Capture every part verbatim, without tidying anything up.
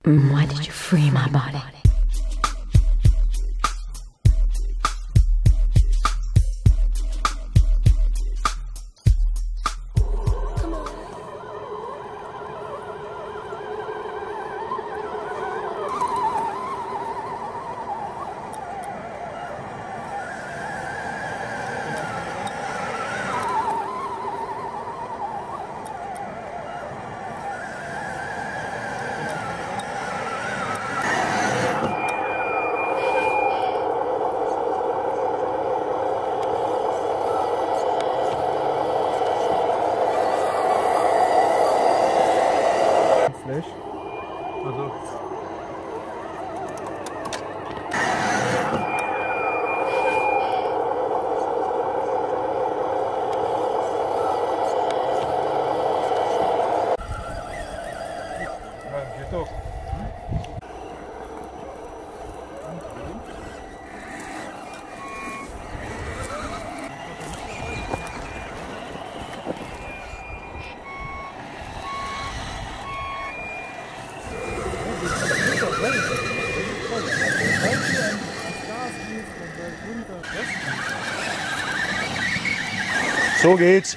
Why did you free my body? Also ja, geht doch. So geht's.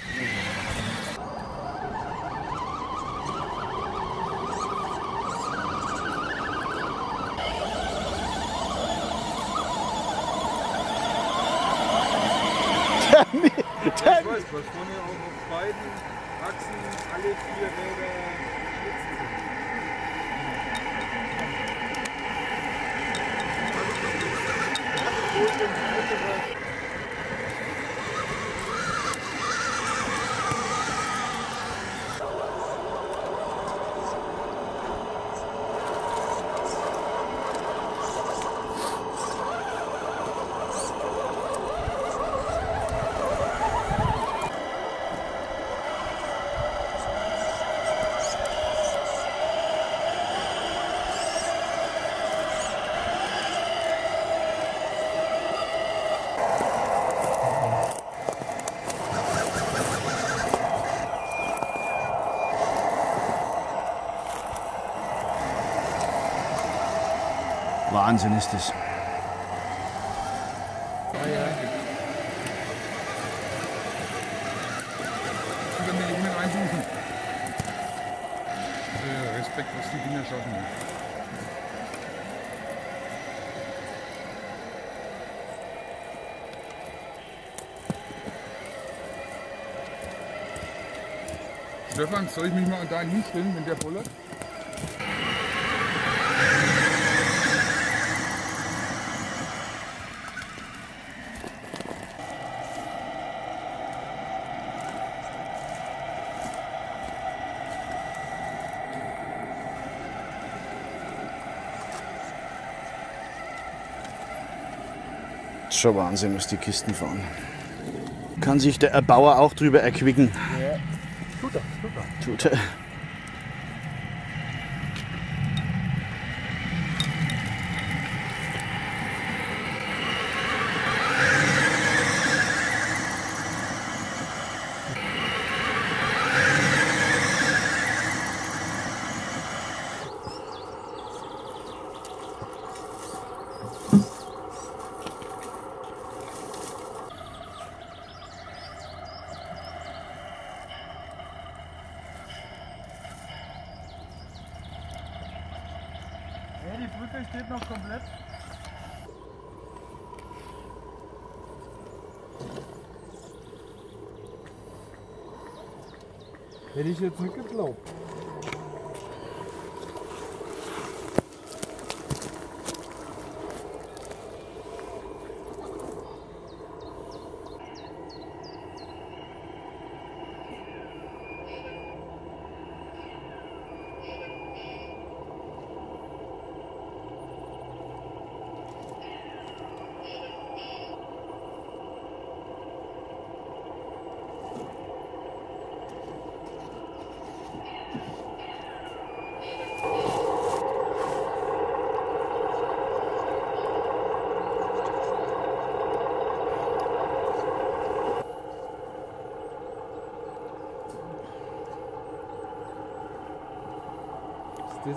Ich weiß, weil vorne auch auf beiden Achsen alle vier Räder schlitzen sind. Wahnsinn ist es. Ja, ja. Ich kann mir die Dinge einbuchen. Äh, Respekt, was die Dinger schaffen. Stefan, soll ich mich mal an deinen hinstellen, wenn der vollert? Schon Wahnsinn, was die Kisten fahren. Kann sich der Erbauer auch drüber erquicken. Ja, tut er, tut er. Tut er. Ja, die Brücke steht noch komplett. Hätte ich jetzt nicht geglaubt.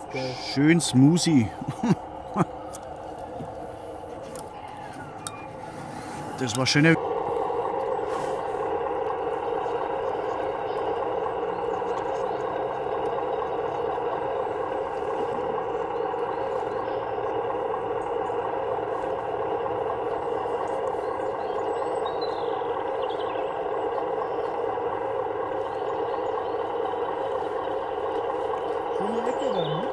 ist geil. Schön smoothie. Das war schöne. Schöne Ecke da, ne?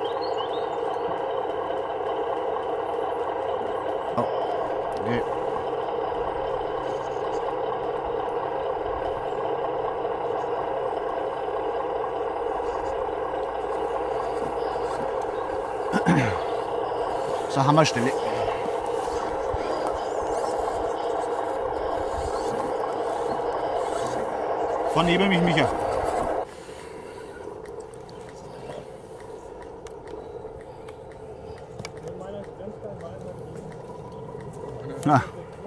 Okay. So, Hammerstelle. Von neben mich, Micha. Na.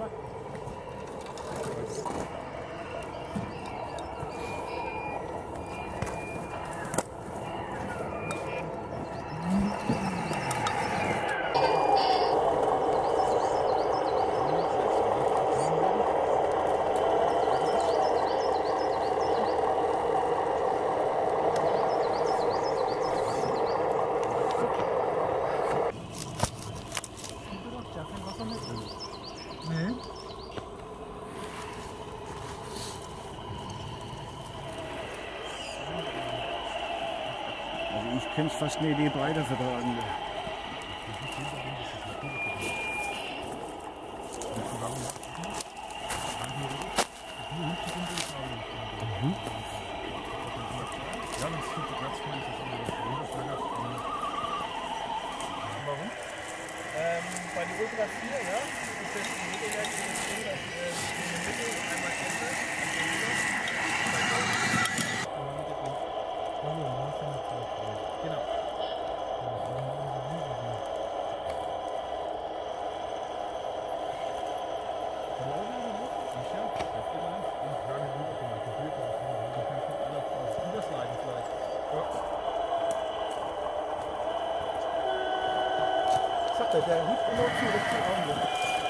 Nee. Also ich könnte es fast eine Idee breiter vertragen. Warum? Ähm, bei den Ultra vier, ja, ist das ein Mittelwerk so, dass äh, in der Mitte einmal Kette genau. Sagt er, der ruft immer zu, das zu Augen.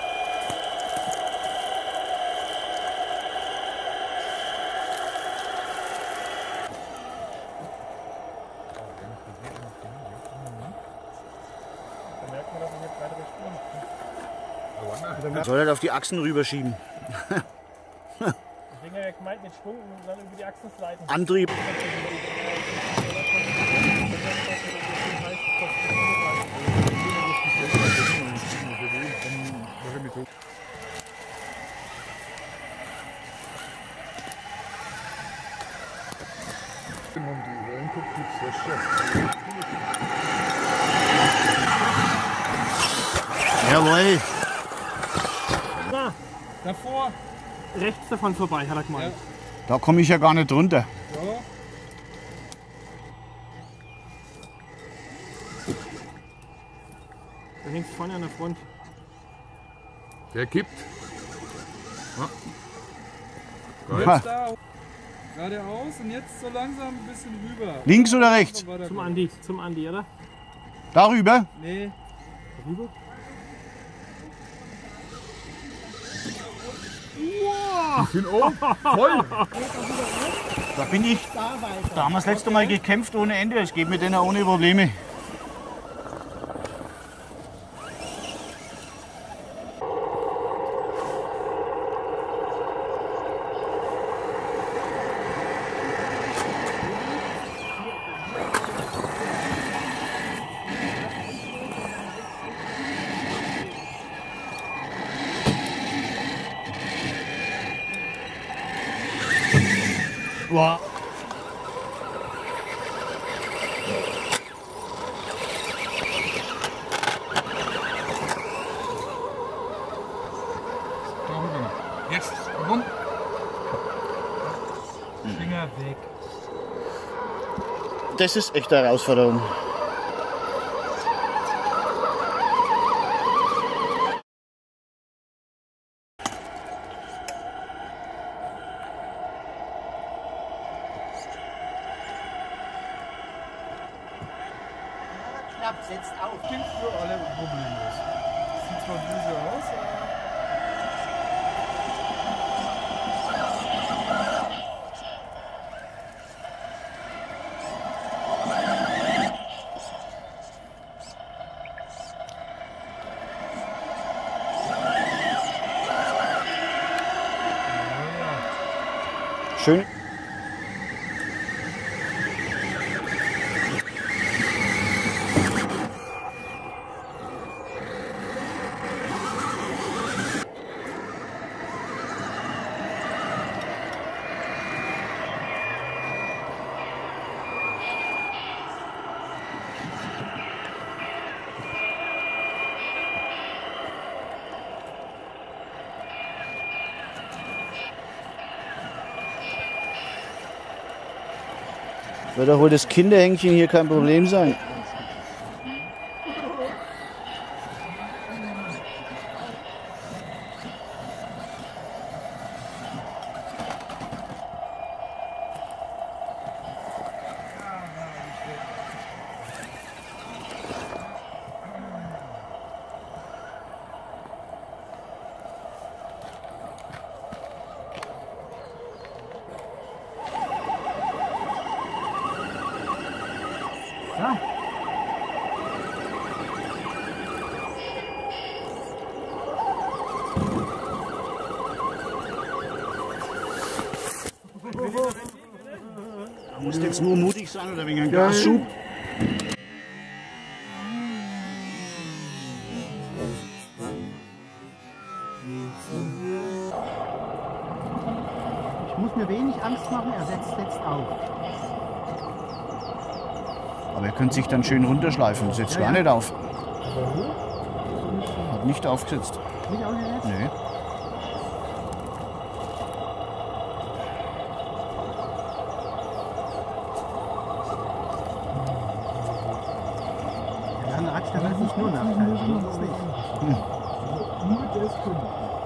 Da merkt man, dass er jetzt weitere Spuren hat. Soll er auf die Achsen rüberschieben. Deswegen hat er gemeint, mit Schwung und dann über die Achsen sliden. Antrieb. Jawohl. Da, davor. Rechts davon vorbei, hat er gemeint. Da komme ich ja gar nicht runter. Ja. Da hängst du vorne an der Front. Der kippt. Ha. Da, geradeaus und jetzt so langsam ein bisschen rüber. Links oder rechts? Zum Andi, zum Andi, oder? Darüber? Nee. Rüber? Ich bin oben voll. Da bin ich. Da haben wir das letzte Mal gekämpft ohne Ende. Es geht mit denen ohne Probleme. Wow. Jetzt, rum. Finger weg. Das ist echt eine Herausforderung. ab, setzt auf. Klingt für alle problemlos. Sieht zwar böse aus, aber... Schön. Wird doch wohl das Kinderhängchen hier kein Problem sein. Du musst jetzt nur mutig sein oder wegen einem Gasschub. Ich muss mir wenig Angst machen, er setzt jetzt auf. Aber ihr könnt sich dann schön runterschleifen. Das setzt Ja, gar ja. nicht auf. Hat nicht aufgesetzt. Nicht auch nicht jetzt? Nee. Der lange Radstand hat nicht nur Nachteile, sondern das nicht. Nur das können.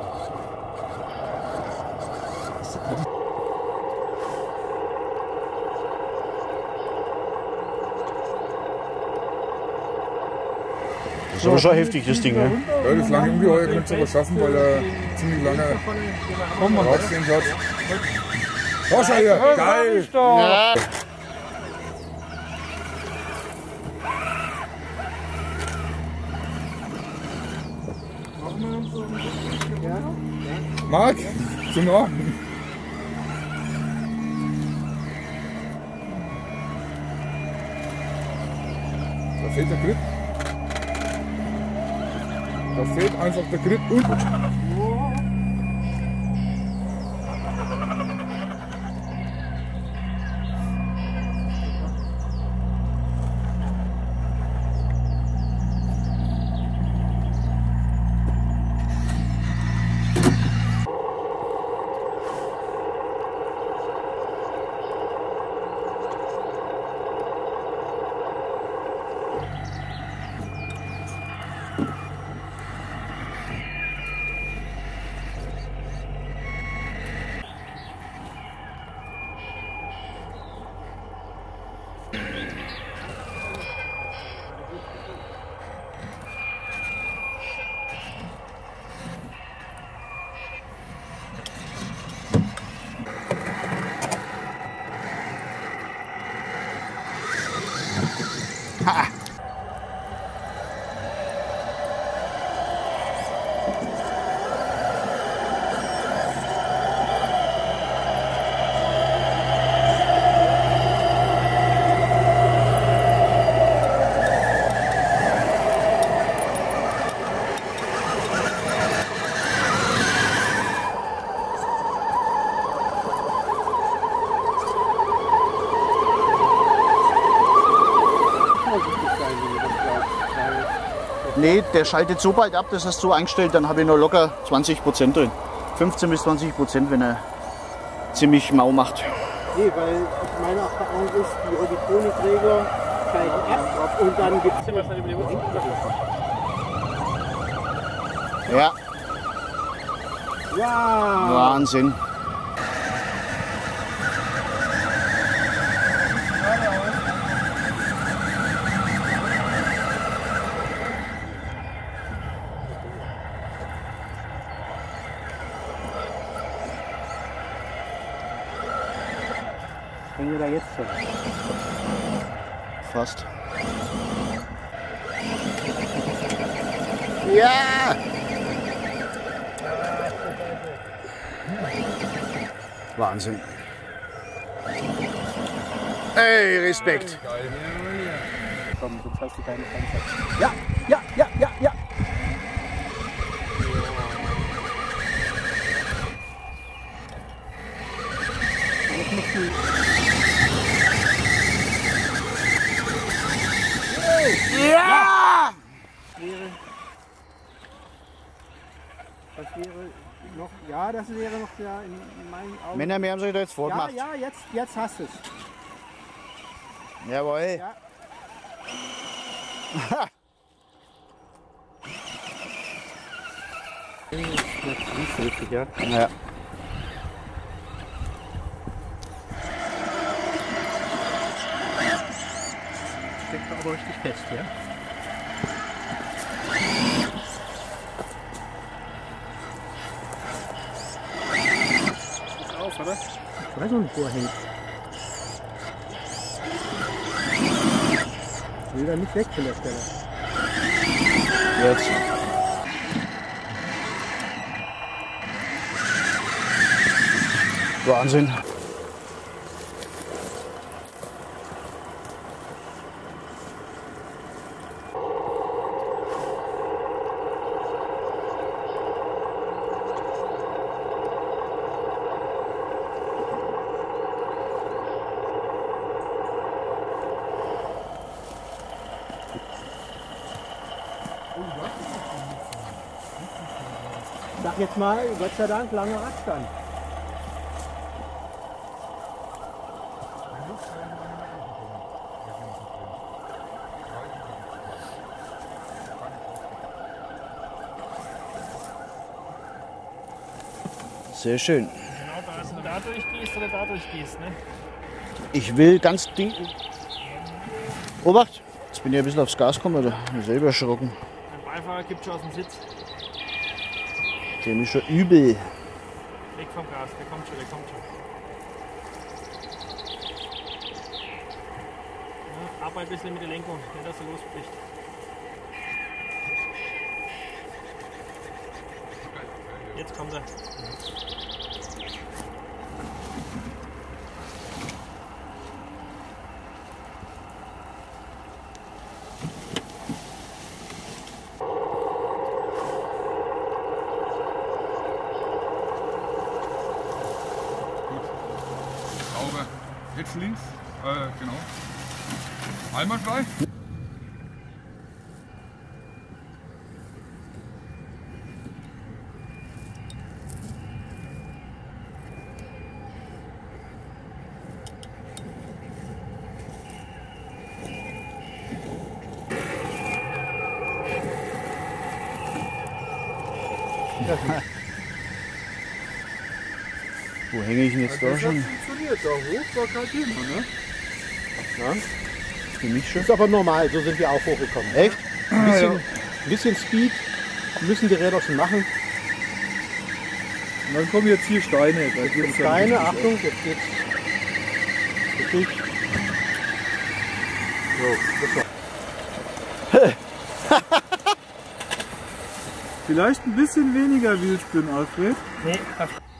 Das ist aber schon heftig, das Ding. Ne? Ja, das lange Ungeheuer könnt ihr aber schaffen, weil er ziemlich lange rausstehen hat. Oh, schau hier, geil! Ja. Marc, zum Norden. Da fehlt der Grip. Da fehlt einfach der Grip und... Nee, der schaltet so bald ab, das hast du so eingestellt, dann habe ich noch locker zwanzig Prozent drin. fünfzehn bis zwanzig Prozent, wenn er ziemlich mau macht. Nee, weil meine Erfahrung ist, die Orbitronenträger schalten ab und dann gibt es Ja, wow. Wahnsinn. funktioniert er jetzt schon. Fast. Ja! Wahnsinn. Ey, Respekt. Komm, sonst hast du keine Chance. Ja, ja, ja, ja, ja. Jetzt musst du... Ja! Wäre, das wäre noch, ja, das wäre noch ja in meinen Augen. Männer, wir haben sie jetzt Ja, vorgemacht. ja, jetzt, jetzt hast du es. Jawohl. Ja. Jetzt siehst du richtig, ja. Ja. Steckt aber richtig fest, ja. Ist auf, oder? Ich weiß noch nicht, wo er hängt. Ich will da nicht weg von der Stelle. Jetzt. Wahnsinn. Sag jetzt mal, Gott sei Dank, langer Radstand. Sehr schön. Genau, da, also da durchgehst oder da durchgehst, ne? Ich will ganz dick. Obacht! Jetzt bin ich ein bisschen aufs Gas gekommen, oder? Ich bin selber erschrocken. Der Beifahrer gibt schon aus dem Sitz. Dem ist schon übel. Weg vom Gas, der kommt schon, der kommt schon. Ja, arbeit ein bisschen mit der Lenkung, nicht dass er losbricht. Jetzt kommt er. Sauber. Jetzt links. Äh, genau. Einmal frei. Wo hänge ich denn jetzt da Das hat schon? funktioniert, da hoch war kein Thema, ne? Ja. Für mich schon. Ist aber normal, so sind wir auch hochgekommen. Echt? Ein bisschen, ein bisschen Speed müssen die Räder schon machen. Und dann kommen jetzt hier Steine. Da geht's dann Steine, richtig Achtung, jetzt geht's. Richtig. So, das war. Vielleicht ein bisschen weniger Wheelspin, Alfred. Nee, passt.